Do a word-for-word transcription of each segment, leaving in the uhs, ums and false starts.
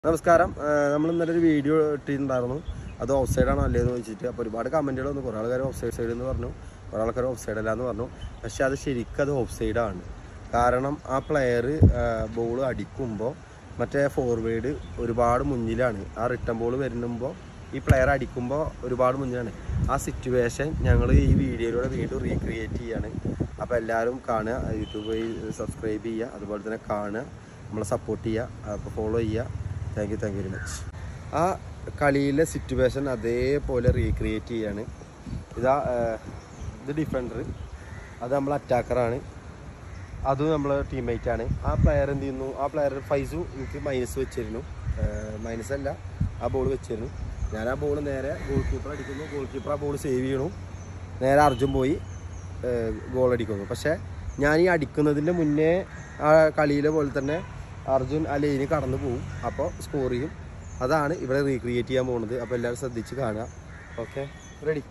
നമസ്കാരം. നമ്മൾ ഇന്നലെ ഒരു വീഡിയോ ഇട്ടിട്ടുണ്ടായിരുന്നു. അത് ഓഫ് സൈഡാണോ അല്ലേന്ന് ചോദിച്ചിട്ട്. അപ്പോൾ ഒരുപാട് കമൻറ്റുകൾ വന്നു. കുറേ ആൾക്കാർ ഓഫ് സൈഡ് സൈഡ് എന്ന് പറഞ്ഞു, കുറേ ആൾക്കാർ ഓഫ് സൈഡ് അല്ല എന്ന് പറഞ്ഞു. പക്ഷേ അത് ശരിക്കും അത് ഓഫ് സൈഡാണ്. കാരണം ആ പ്ലെയർ ബോൾ അടിക്കുമ്പോൾ മറ്റേ ഫോർവേഡ് ഒരുപാട് മുന്നിലാണ്. ആ റിട്ടേൺ ബോൾ വരുമ്പോൾ ഈ പ്ലെയർ അടിക്കുമ്പോൾ ഒരുപാട് മുന്നിലാണ്. ആ സിറ്റുവേഷൻ ഞങ്ങൾ ഈ വീഡിയോയിലൂടെ വീണ്ടും റീക്രിയേറ്റ് ചെയ്യാണ്. അപ്പോൾ എല്ലാവരും കാണുക, യൂട്യൂബ് വഴി സബ്സ്ക്രൈബ് ചെയ്യുക, അതുപോലെ തന്നെ കാണുക, നമ്മളെ സപ്പോർട്ട് ചെയ്യുക, അപ്പോൾ ഫോളോ ചെയ്യുക. Thank you thank you very much. ആ കളിയിലെ സിറ്റുവേഷൻ അതേപോലെ റീക്രിയേറ്റ് ചെയ്യാണ്. ഇതാ ഇത് ഡിഫൻഡർ, അത് നമ്മൾ അറ്റാക്കറാണ്, അതും നമ്മൾ ടീംമേറ്റാണ്. ആ പ്ലെയർ എന്ത് ചെയ്യുന്നു, ആ പ്ലെയർ ഫൈസു എനിക്ക് മൈനസ് വെച്ചിരുന്നു. മൈനസ് അല്ല, ആ ബോൾ വെച്ചിരുന്നു. ഞാൻ ആ ബോൾ നേരെ ഗോൾ കീപ്പർ അടിക്കുന്നു. ഗോൾ കീപ്പർ ആ ബോൾ സേവ് ചെയ്യണു. നേരെ അർജുൻ പോയി ഗോൾ അടിക്കുന്നു. പക്ഷേ ഞാൻ ഈ അടിക്കുന്നതിൻ്റെ മുന്നേ ആ കളിയിലെ പോലെ തന്നെ അർജുൻ ആ ലൈന് കടന്നു പോകും. അപ്പോൾ സ്കോർ ചെയ്യും. അതാണ് ഇവിടെ റീക്രിയേറ്റ് ചെയ്യാൻ പോകുന്നത്. അപ്പോൾ എല്ലാവരും ശ്രദ്ധിച്ച് കാണുക. Okay, ready?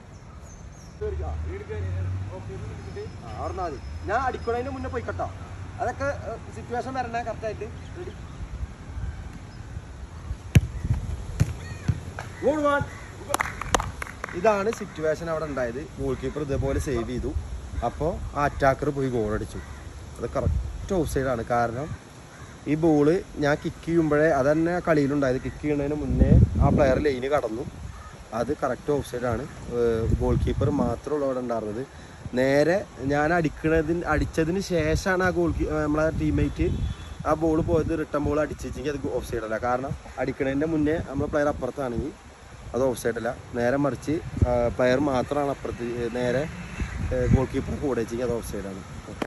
ഓർന്നാൽ മതി. ഞാൻ അടിക്കുന്നതിന് മുന്നേ പോയി കേട്ടോ. അതൊക്കെ സിറ്റുവേഷൻ വരണേ കറക്റ്റായിട്ട്. റെഡി? ഇതാണ് സിറ്റുവേഷൻ അവിടെ ഉണ്ടായത്. ഗോൾ കീപ്പർ ഇതേപോലെ സേവ് ചെയ്തു. അപ്പോൾ ആ അറ്റാക്കർ പോയി ഗോൾ അടിച്ചു. അത് കറക്റ്റ് ഓഫ് സൈഡാണ്. കാരണം ഈ ബോള് ഞാൻ കിക്ക് ചെയ്യുമ്പോഴേ അതന്നെ കളിയിലുണ്ടായത്. കിക്ക് ചെയ്യുന്നതിന് മുന്നേ ആ പ്ലെയർ ലൈന് കടന്നു. അത് കറക്റ്റ് ഓഫ് സൈഡാണ്. ഗോൾ കീപ്പർ മാത്രമുള്ള അവിടെ ഉണ്ടായിരുന്നത്. നേരെ ഞാൻ അടിക്കുന്നതിന് അടിച്ചതിന് ശേഷമാണ് ആ ഗോൾ നമ്മളെ ടീംമേറ്റ് ആ ബോൾ പോയത് റിട്ടേൺ ബോൾ അടിച്ചെങ്കിൽ അത് ഓഫ് സൈഡല്ല. കാരണം അടിക്കുന്നതിൻ്റെ മുന്നേ നമ്മൾ പ്ലെയർ അപ്പുറത്താണെങ്കിൽ അത് ഓഫ് സൈഡല്ല. നേരെ മറിച്ച് പ്ലെയർ മാത്രമാണ് അപ്പുറത്ത്, നേരെ ഗോൾ കീപ്പർ കൂടെ വെച്ചെങ്കിൽ അത് ഓഫ് സൈഡാണ്.